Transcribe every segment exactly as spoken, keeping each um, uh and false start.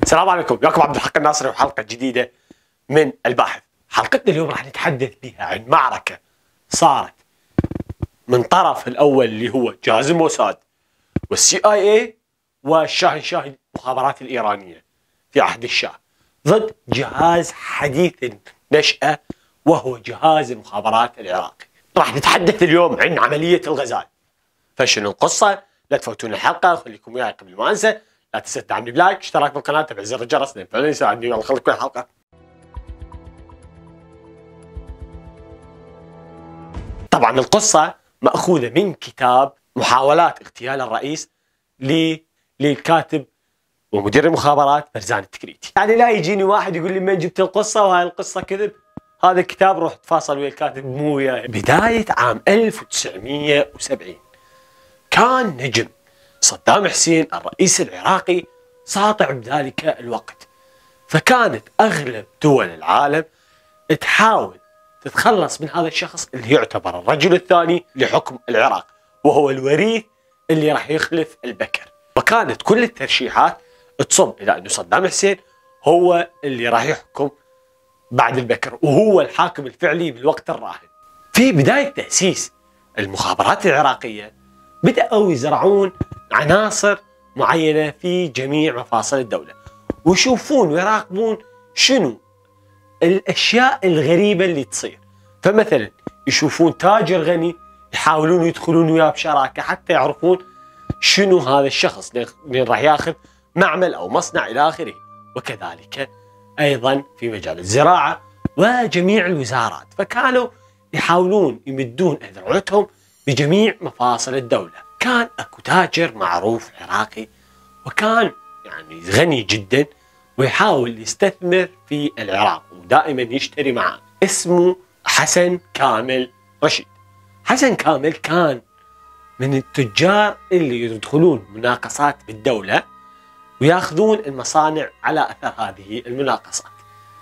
السلام عليكم، وياكم عبد الحق الناصري وحلقة جديدة من الباحث. حلقتنا اليوم راح نتحدث بها عن معركة صارت من طرف الأول اللي هو جهاز الموساد والسي اي اي والشاهنشاه المخابرات الإيرانية في عهد الشاه ضد جهاز حديث النشأة وهو جهاز المخابرات العراقي. راح نتحدث اليوم عن عملية الغزال. فشنو القصة؟ لا تفوتون الحلقة، خليكم وياي قبل ما انسى. لا تنسى تدعمني بلايك، اشتراك بالقناة، تفعيل زر الجرس لان فعلا يساعدني. يلا خليكم الحلقة. طبعا القصة مأخوذة من كتاب محاولات اغتيال الرئيس للكاتب ومدير المخابرات برزان التكريتي. يعني لا يجيني واحد يقول لي من جبت القصة وهاي القصة كذب. هذا الكتاب روح تفاصل ويا الكاتب مو وياي. بداية عام ألف وتسعمية وسبعين كان نجم صدام حسين الرئيس العراقي ساطع بذلك الوقت، فكانت أغلب دول العالم تحاول تتخلص من هذا الشخص اللي يعتبر الرجل الثاني لحكم العراق، وهو الوريث اللي راح يخلف البكر. وكانت كل الترشيحات تصب إلى أنه صدام حسين هو اللي راح يحكم بعد البكر، وهو الحاكم الفعلي بالوقت الراهن. في بداية تأسيس المخابرات العراقية بدأوا يزرعون عناصر معينة في جميع مفاصل الدولة، ويشوفون ويراقبون شنو الأشياء الغريبة اللي تصير. فمثلا يشوفون تاجر غني يحاولون يدخلون وياه بشراكة حتى يعرفون شنو هذا الشخص اللي راح ياخذ معمل أو مصنع إلى آخره. وكذلك أيضا في مجال الزراعة وجميع الوزارات، فكانوا يحاولون يمدون أذرعتهم بجميع مفاصل الدولة. كان اكو تاجر معروف عراقي وكان يعني غني جدا ويحاول يستثمر في العراق ودائما يشتري معه، اسمه حسن كامل رشيد. حسن كامل كان من التجار اللي يدخلون مناقصات بالدولة وياخذون المصانع على اثر هذه المناقصات.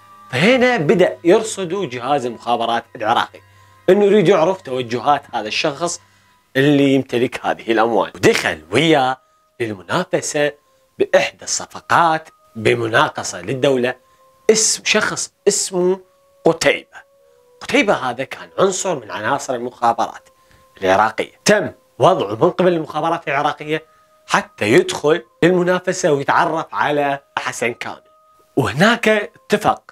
فهنا بدأ يرصدوا جهاز المخابرات العراقي انه يريد يعرف توجهات هذا الشخص اللي يمتلك هذه الاموال، ودخل وياه للمنافسه باحدى الصفقات بمناقصه للدوله اسم شخص اسمه قتيبه. قتيبه هذا كان عنصر من عناصر المخابرات العراقيه، تم وضعه من قبل المخابرات العراقيه حتى يدخل للمنافسه ويتعرف على حسن كامل. وهناك اتفق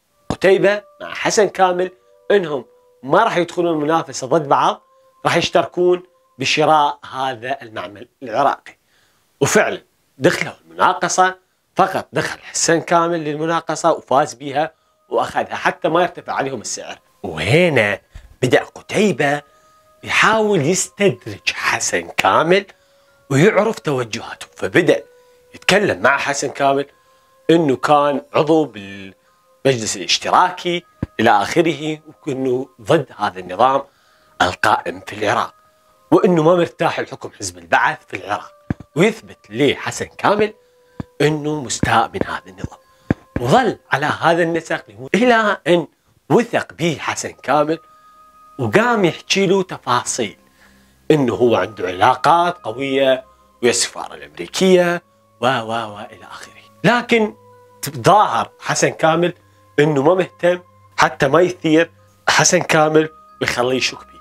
قتيبه مع حسن كامل انهم ما راح يدخلون المنافسه ضد بعض، راح يشتركون بشراء هذا المعمل العراقي. وفعلا دخلوا المناقصة، فقط دخل حسن كامل للمناقصة وفاز بها وأخذها حتى ما يرتفع عليهم السعر. وهنا بدأ قتيبة يحاول يستدرج حسن كامل ويعرف توجهاته، فبدأ يتكلم مع حسن كامل انه كان عضو بالمجلس الاشتراكي الى اخره، وانه ضد هذا النظام القائم في العراق، وانه ما مرتاح لحكم حزب البعث في العراق، ويثبت لحسن كامل انه مستاء من هذا النظام. وظل على هذا النسق الى ان وثق به حسن كامل وقام يحكي له تفاصيل انه هو عنده علاقات قويه ويا السفاره الامريكيه و و و الى اخره. لكن تظاهر حسن كامل انه ما مهتم حتى ما يثير حسن كامل ويخليه يشك به.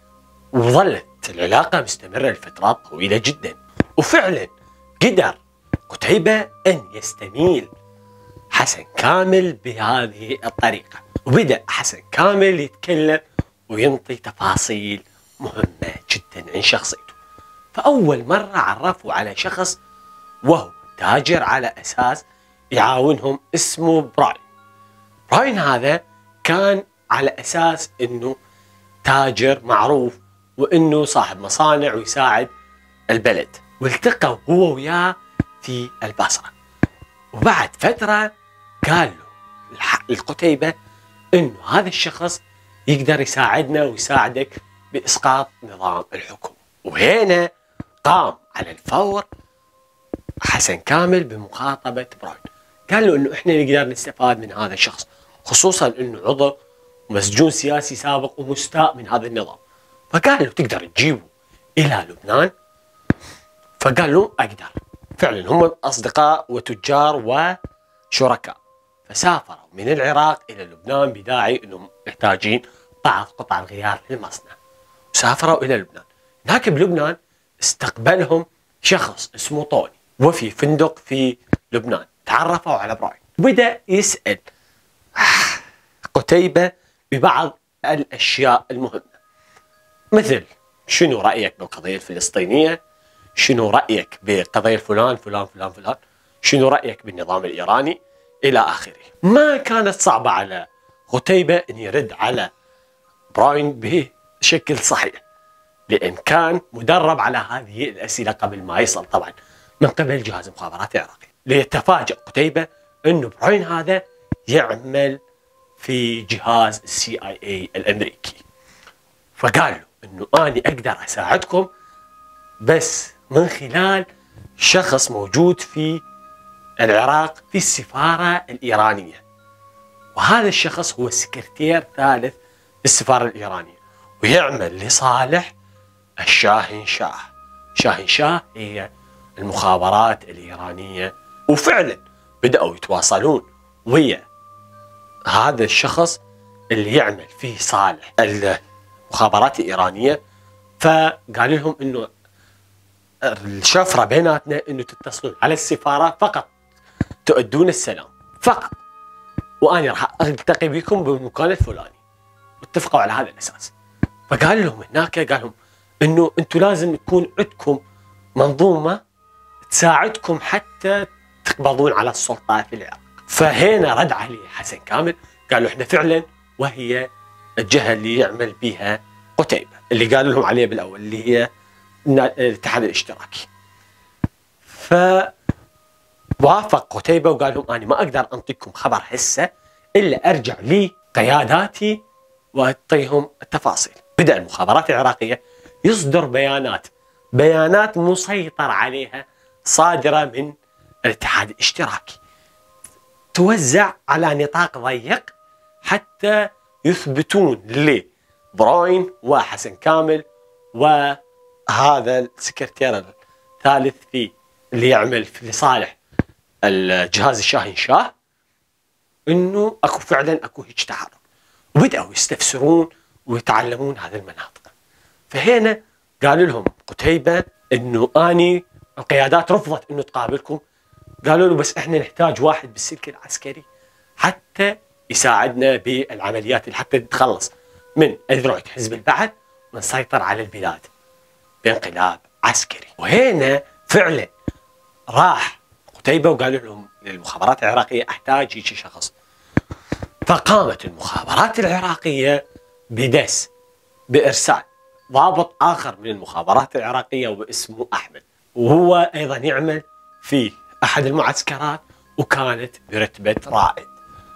وظلت العلاقة مستمرة لفترات طويلة جدا، وفعلا قدر قتيبة أن يستميل حسن كامل بهذه الطريقة، وبدأ حسن كامل يتكلم وينطي تفاصيل مهمة جدا عن شخصيته. فأول مرة عرفوا على شخص وهو تاجر على أساس يعاونهم اسمه براين. براين هذا كان على أساس أنه تاجر معروف وانه صاحب مصانع ويساعد البلد، والتقوا هو وياه في البصره. وبعد فتره قال له القتيبه انه هذا الشخص يقدر يساعدنا ويساعدك باسقاط نظام الحكم. وهنا قام على الفور حسن كامل بمخاطبه براين، قال له انه احنا نقدر نستفاد من هذا الشخص، خصوصا انه عضو مسجون سياسي سابق ومستاء من هذا النظام. فقال له تقدر تجيبه الى لبنان؟ فقال له اقدر. فعلا هم اصدقاء وتجار شركاء، فسافروا من العراق إلى لبنان بداعي أنهم محتاجين بعض قطع الغيار للمصنع، وسافروا إلى لبنان. هناك بلبنان استقبلهم شخص اسمه طوني، وفي فندق في لبنان تعرفوا على براين، وبدأ يسأل قتيبة ببعض الأشياء المهمة، مثل شنو رأيك بالقضية الفلسطينية؟ شنو رأيك بقضية فلان فلان فلان فلان؟ شنو رأيك بالنظام الإيراني؟ إلى آخره. ما كانت صعبة على قتيبة أن يرد على براين بشكل صحيح، لأن كان مدرب على هذه الأسئلة قبل ما يصل طبعا من قبل جهاز المخابرات العراقي. ليتفاجأ قتيبة أنه براين هذا يعمل في جهاز السي آي اي الأمريكي، فقال له أنه أنا أقدر أساعدكم بس من خلال شخص موجود في العراق في السفارة الإيرانية، وهذا الشخص هو سكرتير ثالث للسفارة الإيرانية، ويعمل لصالح الشاهن شاه. شاهن شاه هي المخابرات الإيرانية، وفعلا بدأوا يتواصلون ويا هذا الشخص اللي يعمل في صالح المخابرات الإيرانية، فقال لهم انه الشفرة بيناتنا انه تتصلون على السفارة فقط تؤدون السلام فقط، وأنا راح ألتقي بكم بالمكان الفلاني. واتفقوا على هذا الأساس. فقال لهم هناك، قال لهم انه انتم لازم يكون عندكم منظومة تساعدكم حتى تقبضون على السلطة في العراق. فهنا رد عليه حسن كامل، قالوا احنا فعلا، وهي الجهة اللي يعمل بها قتيبة اللي قالوا لهم عليها بالأول اللي هي الاتحاد الاشتراكي. فوافق قتيبة وقال لهم أنا ما أقدر أنطيكم خبر هسه إلا أرجع لي قياداتي وأعطيهم التفاصيل. بدأ المخابرات العراقية يصدر بيانات بيانات مسيطر عليها صادرة من الاتحاد الاشتراكي، توزع على نطاق ضيق حتى يثبتون لبراين وحسن كامل وهذا السكرتير الثالث في اللي يعمل في لصالح الجهاز الشاهن شاه انه اكو فعلا اكو هيك تحرك، وبداوا يستفسرون ويتعلمون هذه المناطق. فهنا قالوا لهم قتيبة انه اني القيادات رفضت انه تقابلكم، قالوا له بس احنا نحتاج واحد بالسلك العسكري حتى يساعدنا بالعمليات اللي حتى نتخلص من اذرع حزب البعث ونسيطر على البلاد بانقلاب عسكري. وهنا فعلا راح قتيبة وقالوا لهم للمخابرات العراقية احتاج هيك شخص. فقامت المخابرات العراقية بدس بإرسال ضابط آخر من المخابرات العراقية واسمه أحمد، وهو أيضا يعمل في أحد المعسكرات وكانت برتبة رائد.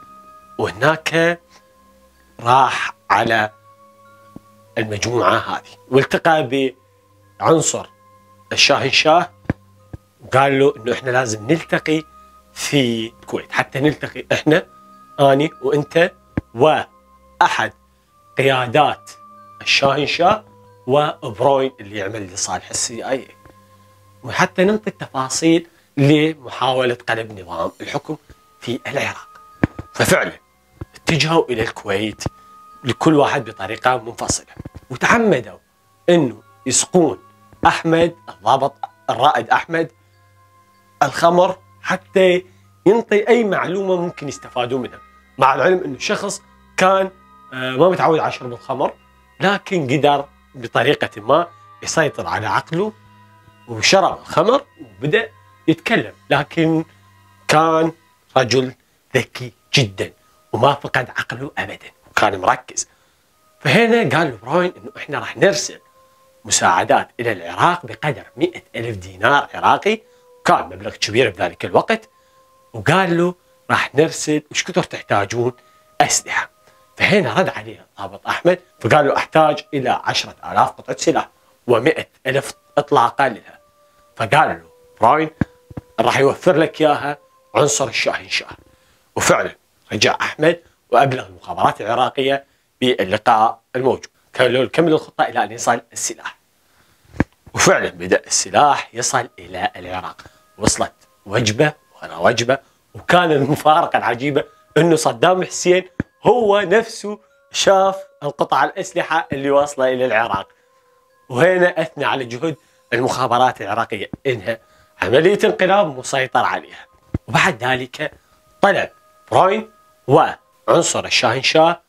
وهناك راح على المجموعة هذه والتقى بعنصر الشاهن شاه وقال له انه احنا لازم نلتقي في الكويت، حتى نلتقي احنا اني وانت واحد قيادات الشاهن شاه وبروين اللي يعمل لصالح السي اي اي، وحتى ننطي التفاصيل لمحاولة قلب نظام الحكم في العراق. ففعلا اتجهوا الى الكويت لكل واحد بطريقة منفصلة، وتعمدوا انه يسقون احمد الضابط الرائد احمد الخمر حتى ينطي اي معلومة ممكن يستفادوا منها، مع العلم انه شخص كان ما متعود على شرب الخمر، لكن قدر بطريقة ما يسيطر على عقله وشرب الخمر وبدأ يتكلم، لكن كان رجل ذكي جدا وما فقد عقله ابدا وكان مركز. فهنا قال براين انه احنا راح نرسل مساعدات الى العراق بقدر مئة الف دينار عراقي، كان مبلغ كبير بذلك الوقت، وقال له راح نرسل وش كثر تحتاجون اسلحه. فهنا رد عليه الضابط احمد فقال له احتاج الى عشرة آلاف قطعه سلاح ومئة الف اطلاقه لها. فقال له براين راح يوفر لك اياها عنصر الشاهن شاه. وفعلا رجع احمد وابلغ المخابرات العراقيه باللقاء الموجود، كانوا كمل الخطه الى ان يصل السلاح. وفعلا بدا السلاح يصل الى العراق، وصلت وجبه ورا وجبه وكان المفارقة العجيبة انه صدام حسين هو نفسه شاف القطع الأسلحة اللي واصلة إلى العراق، وهنا أثنى على جهود المخابرات العراقية إنها عملية انقلاب مسيطر عليها. وبعد ذلك طلب براين وعنصر الشاهنشاه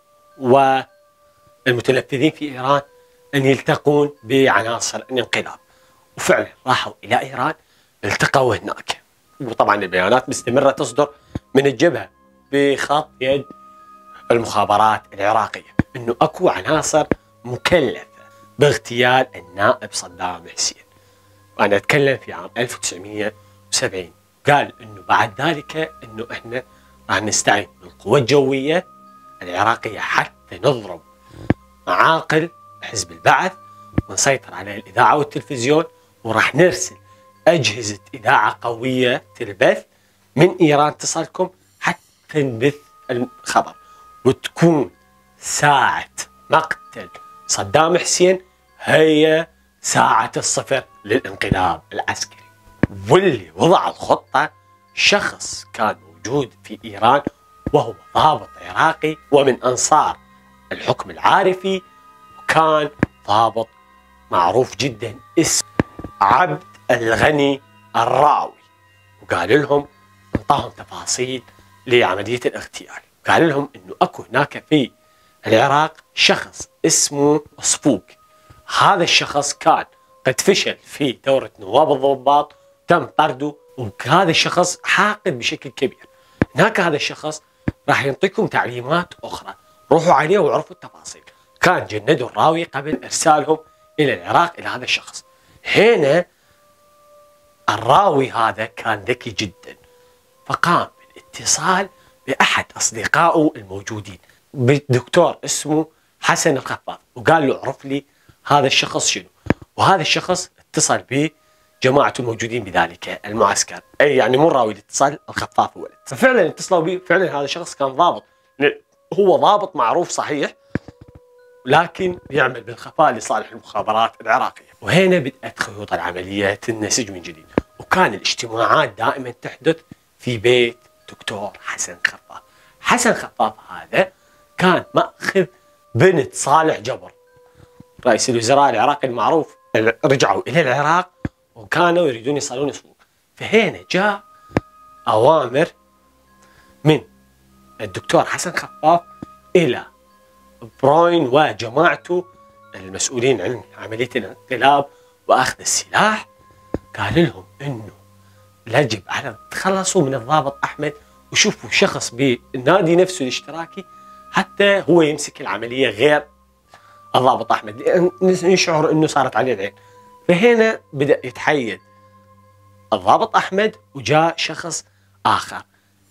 والمتنفذين في إيران أن يلتقون بعناصر الانقلاب، وفعلا راحوا إلى إيران، التقوا هناك. وطبعا البيانات مستمرة تصدر من الجبهة بخط يد المخابرات العراقية انه اكو عناصر مكلفة باغتيال النائب صدام حسين، وانا اتكلم في عام ألف وتسعمئة وسبعين. قال انه بعد ذلك انه احنا راح نستعين بالقوة الجوية العراقية حتى نضرب معاقل حزب البعث ونسيطر على الاذاعة والتلفزيون، وراح نرسل اجهزة اذاعة قوية تلبث من ايران تصلكم حتى نبث الخبر، وتكون ساعة مقتل صدام حسين هي ساعة الصفر للانقلاب العسكري. واللي وضع الخطة شخص كان موجود في إيران وهو ضابط عراقي ومن أنصار الحكم العارفي، وكان ضابط معروف جدا اسمه عبد الغني الراوي. وقال لهم، انطاهم تفاصيل لعملية الاغتيال، قال لهم انه اكو هناك في العراق شخص اسمه صفوق. هذا الشخص كان قد فشل في دورة نواب الضباط، تم طرده، وهذا الشخص حاقد بشكل كبير. هناك هذا الشخص راح يعطيكم تعليمات اخرى، روحوا عليه وعرفوا التفاصيل. كان جندوا الراوي قبل ارسالهم الى العراق الى هذا الشخص. هنا الراوي هذا كان ذكي جدا، فقام بالاتصال بأحد أصدقائه الموجودين بدكتور اسمه حسن الخفاف، وقال له اعرف لي هذا الشخص شنو. وهذا الشخص اتصل بجماعته الموجودين بذلك المعسكر، أي يعني مو راوي الاتصال، الخفاف هو. ففعلا اتصلوا به، فعلا هذا الشخص كان ضابط، هو ضابط معروف صحيح لكن يعمل بالخفاء لصالح المخابرات العراقية. وهنا بدأت خيوط العملية تنسج من جديد، وكان الاجتماعات دائما تحدث في بيت دكتور حسن خفاف. حسن خفاف هذا كان مأخذ بنت صالح جبر رئيس الوزراء العراقي المعروف. رجعوا إلى العراق وكانوا يريدون يصلون صفوف، فهنا جاء أوامر من الدكتور حسن خفاف إلى براين وجماعته المسؤولين عن عملية الانقلاب وأخذ السلاح. قال لهم إنه يجب على تخلصوا من الضابط أحمد وشوفوا شخص بالنادي نفسه الاشتراكي حتى هو يمسك العملية غير الضابط أحمد، لأن يشعر أنه صارت عليه العين. فهنا بدأ يتحيد الضابط أحمد وجاء شخص آخر.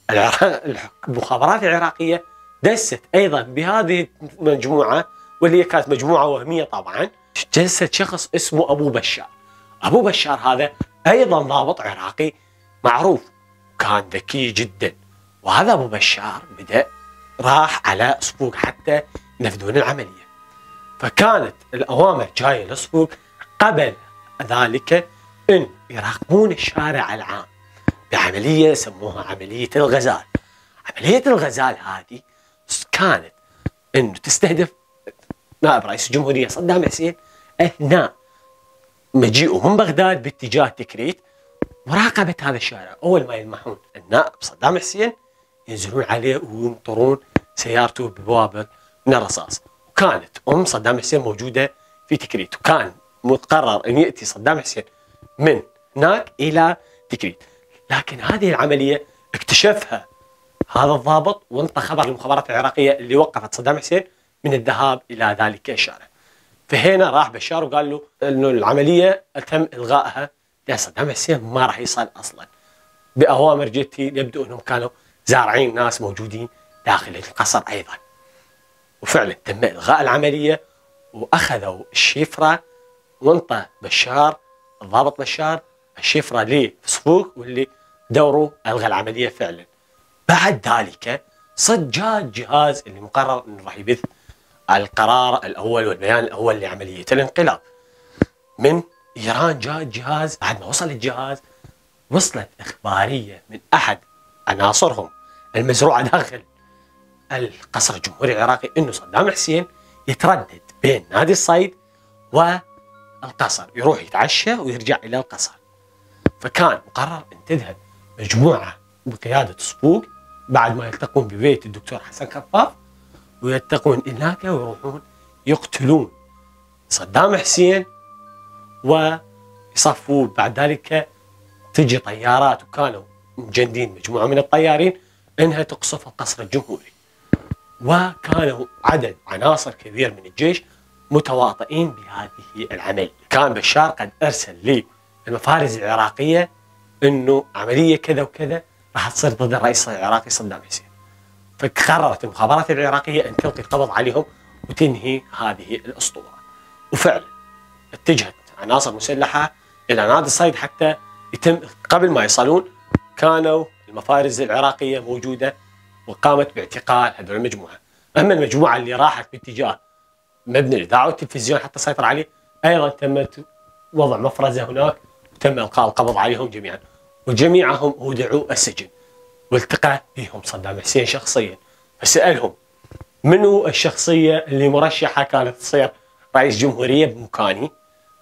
المخابرات العراقية دست أيضا بهذه المجموعة، واللي كانت مجموعة وهمية طبعا، دست شخص اسمه أبو بشار. أبو بشار هذا أيضا ضابط عراقي معروف، كان ذكي جدا. وهذا أبو بشار بدأ راح على صفوق حتى ينفذون العملية. فكانت الأوامر جاية لصفوق قبل ذلك أن يراقبون الشارع العام بعملية سموها عملية الغزال. عملية الغزال هذه كانت أنه تستهدف نائب رئيس الجمهورية صدام حسين أثناء مجيئه من بغداد باتجاه تكريت، مراقبة هذا الشارع. أول ما يلمحون النائب صدام حسين ينزلون عليه ويمطرون سيارته ببوابل من الرصاص. وكانت أم صدام حسين موجودة في تكريت، وكان مقرر أن يأتي صدام حسين من هناك إلى تكريت. لكن هذه العملية اكتشفها هذا الضابط، وانطى خبر المخابرات العراقية اللي وقفت صدام حسين من الذهاب إلى ذلك الشارع. فهنا راح بشار وقال له انه العمليه تم الغائها لان صدام حسين ما راح يصل اصلا. باوامر جتي يبدو انهم كانوا زارعين ناس موجودين داخل القصر ايضا. وفعلا تم الغاء العمليه واخذوا الشفره، وانطى بشار الضابط بشار الشفره لصفوق، واللي دوره الغى العمليه فعلا. بعد ذلك صد جاء الجهاز اللي مقرر انه راح يبث القرار الاول والبيان الاول لعمليه الانقلاب من ايران. جاء الجهاز، بعد ما وصل الجهاز وصلت اخباريه من احد عناصرهم المزروعة داخل القصر الجمهوري العراقي أنه صدام حسين يتردد بين نادي الصيد والقصر، يروح يتعشى ويرجع إلى القصر. فكان مقرر أن تذهب مجموعة بقيادة صبوق بعد ما يلتقون ببيت الدكتور حسن كفاف، ويلتقون هناك ويروحون يقتلون صدام حسين، ويصفوا بعد ذلك تجي طيارات، وكانوا مجندين مجموعة من الطيارين انها تقصف القصر الجمهوري. وكانوا عدد عناصر كبير من الجيش متواطئين بهذه العملية. كان بشار قد ارسل للمفارز العراقية انه عملية كذا وكذا راح تصير ضد الرئيس العراقي صدام حسين. فقررت المخابرات العراقية ان تلقي القبض عليهم وتنهي هذه الاسطورة. وفعلا اتجهت عناصر مسلحة الى نادي الصيد حتى يتم قبل ما يصلون كانوا المفارز العراقية موجودة وقامت باعتقال هذول المجموعة. أما المجموعة اللي راحت باتجاه مبنى الإذاعة والتلفزيون حتى سيطر عليه أيضا تمت وضع مفرزة هناك وتم إلقاء القبض عليهم جميعا، وجميعهم أودعوا السجن. والتقى بهم صدام حسين شخصيا فسألهم منو الشخصية اللي مرشحة كانت تصير رئيس جمهورية بمكاني،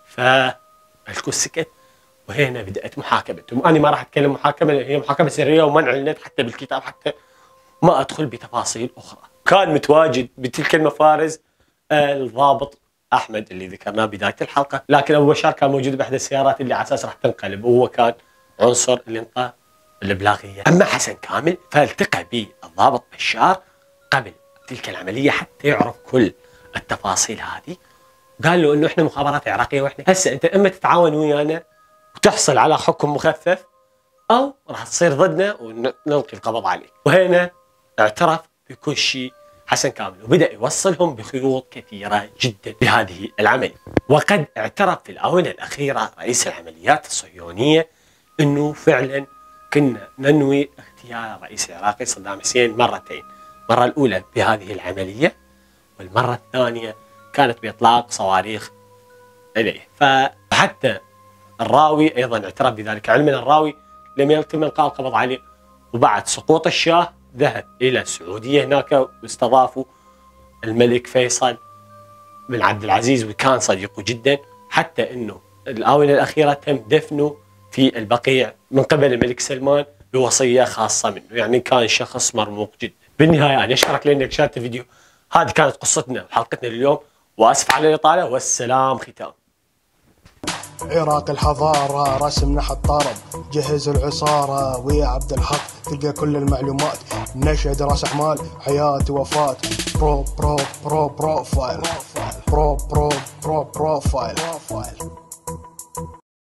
فالكل سكت. وهنا بدأت محاكمتهم. أنا ما راح أتكلم محاكمة، هي محاكمة سرية ومنع النت حتى بالكتاب حتى ما أدخل بتفاصيل أخرى. كان متواجد بتلك المفارز الضابط أحمد اللي ذكرناه بداية الحلقة، لكن أبو بشار كان موجود بإحدى السيارات اللي على أساس راح تنقلب، وهو كان عنصر الإنقاذ الإبلاغية. أما حسن كامل فالتقى بالضابط بشار قبل تلك العملية حتى يعرف كل التفاصيل هذه، قال له إنه إحنا مخابرات عراقية وإحنا هسه أنت إما تتعاون ويانا وتحصل على حكم مخفف أو راح تصير ضدنا ونلقي القبض عليك. وهنا اعترف بكل شيء حسن كامل وبدأ يوصلهم بخيوط كثيرة جدا بهذه العملية. وقد اعترف في الآونة الأخيرة رئيس العمليات الصهيونية أنه فعلا كنا ننوي اغتيال الرئيس العراقي صدام حسين مرتين، المرة الأولى بهذه العملية والمرة الثانية كانت بإطلاق صواريخ إليه. فحتى الراوي أيضا اعترف بذلك، علما الراوي لم يتم إلقاء القبض عليه. وبعد سقوط الشاه ذهب إلى السعودية هناك واستضافوا الملك فيصل بن عبد العزيز وكان صديقه جدا، حتى أنه الآونة الأخيرة تم دفنه في البقيع من قبل الملك سلمان بوصية خاصة منه، يعني كان شخص مرموق جدا. بالنهاية أنا أشكرك لأنك شاهدت الفيديو. هذه كانت قصتنا وحلقتنا لليوم، وأسف على الإطالة والسلام ختام. عراق الحضارة رسمنا حطارب، جهز العصارة ويا عبد الحق تلقى كل المعلومات. نشهد راس أعمال حياة وفاة. برو برو برو بروفايل برو برو برو بروفايل.